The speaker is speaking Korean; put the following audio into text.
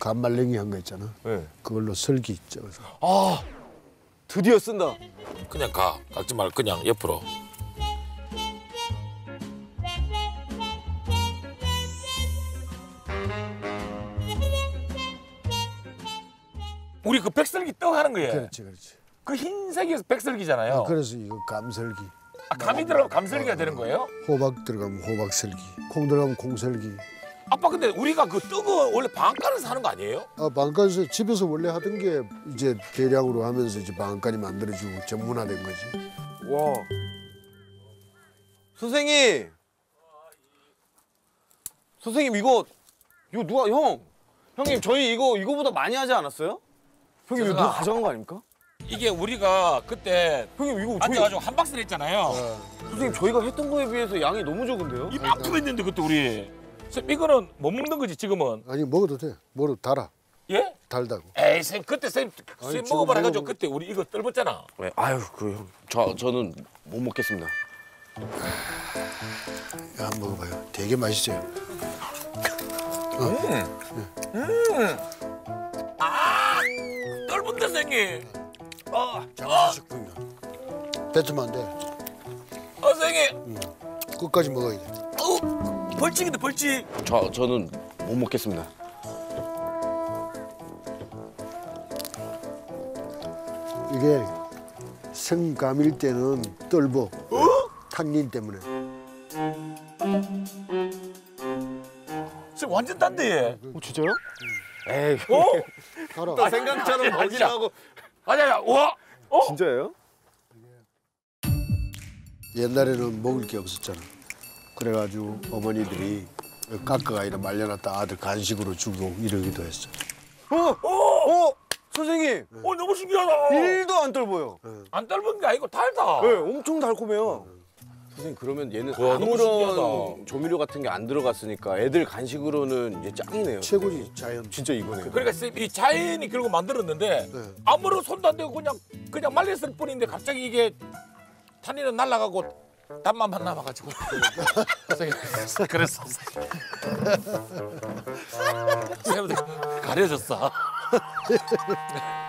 간말랭이 한 거 있잖아. 네. 그걸로 설기 쪄서. 아, 드디어 쓴다. 그냥 깎지 말고 그냥 옆으로. 우리 그 백설기 떡 하는 거예요. 그렇지, 그렇지. 그 흰색이 백설기잖아요. 그래서 이거 감설기. 아, 감이 들어가면 감설기가 되는 거예요? 호박 들어가면 호박설기, 콩 들어가면 콩설기. 아빠 근데 우리가 그 떡은 원래 방앗간에서 하는 거 아니에요? 아, 방앗간에서 집에서 원래 하던 게 이제 대량으로 하면서 이제 방앗간이 만들어주고 전문화된 거지. 와. 선생님. 선생님 이거 누가 형님 저희 이거보다 많이 하지 않았어요? 형님 이거 누가 가져간 거 아닙니까? 이게 우리가 그때 형님 이거 앉아가지고 한 박스를 했잖아요. 선생님 저희가 했던 거에 비해서 양이 너무 적은데요? 이만큼 했는데 그때 우리. 쌤 이거는 못 먹는 거지 지금은? 아니 먹어도 돼. 뭐로 달아. 예? 달다고. 에이 쌤 그때 쌤 먹어봐라 해가지고 먹어보면- 그때 우리 이거 떨었잖아. 네, 아유 저는 못 먹겠습니다. 야, 한번 먹어봐요. 되게 맛있어요. 아 떫은데 선생님. 장식품이야. 뱉으면 안 돼. 선생님. 끝까지 먹어야 돼. 벌칙인데 벌칙. 저는 못 먹겠습니다. 이게 생감일 때는 떫어. 탄닌 때문에. 쌤 완전 단데 얘. 진짜요? 에이. 달아. 생각처럼 먹이라고 아니야 와. 진짜예요? 옛날에는 먹을 게 없었잖아. 그래가지고 어머니들이 깎아가 말려놨다 아들 간식으로 주고 이러기도 했어. 선생님 너무 신기하다. 1도 안 떫어요. 안 떫은 게 아니고 달다. 네, 엄청 달콤해요. 선생님 그러면 얘는 와, 너무 신기하다. 아무런 조미료 같은 게 안 들어갔으니까 애들 간식으로는 얘 짱이네요. 최고지 자연. 진짜 이거네요. 그러니까 쌤 이 자연이 결국 만들었는데 네. 아무런 손도 안 대고 그냥 말렸을 뿐인데 갑자기 이게 탄닌은 날아가고 단맛만 남아가지고. 그랬어. 쌤들 가려졌어.